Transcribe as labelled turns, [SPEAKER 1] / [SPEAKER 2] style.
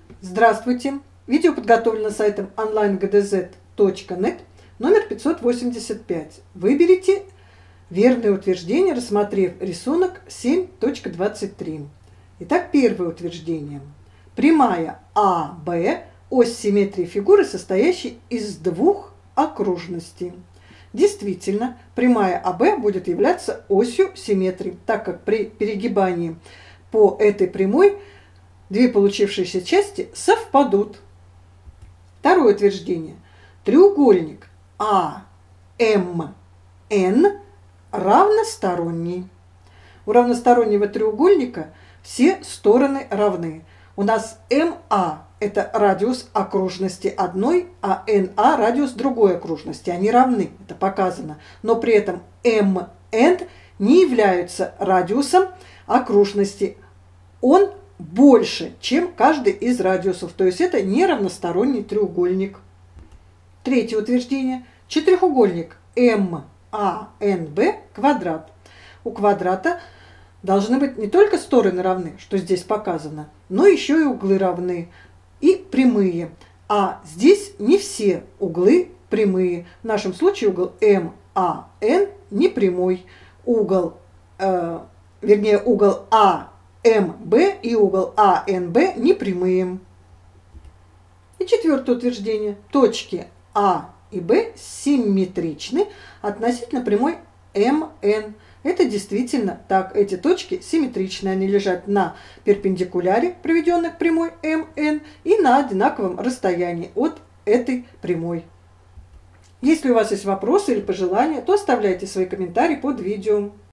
[SPEAKER 1] Здравствуйте! Видео подготовлено сайтом onlinegdz.net, номер 585. Выберите верное утверждение, рассмотрев рисунок 7.23. Итак, первое утверждение. Прямая АБ – ось симметрии фигуры, состоящей из двух окружностей. Действительно, прямая АБ будет являться осью симметрии, так как при перегибании по этой прямой две получившиеся части совпадут. Второе утверждение. Треугольник АМН равносторонний. У равностороннего треугольника все стороны равны. У нас МА – это радиус окружности одной, а НА – радиус другой окружности. Они равны, это показано. Но при этом МН не является радиусом окружности. Он больше, чем каждый из радиусов. То есть это не равносторонний треугольник. Третье утверждение. Четырехугольник МАНБ квадрат. У квадрата должны быть не только стороны равны, что здесь показано, но еще и углы равны и прямые. А здесь не все углы прямые. В нашем случае угол МАН не прямой. Угол АМБ и угол АНБ не прямые. И четвертое утверждение. Точки А и Б симметричны относительно прямой МН. Это действительно так. Эти точки симметричны. Они лежат на перпендикуляре, приведенной к прямой МН, и на одинаковом расстоянии от этой прямой. Если у вас есть вопросы или пожелания, то оставляйте свои комментарии под видео.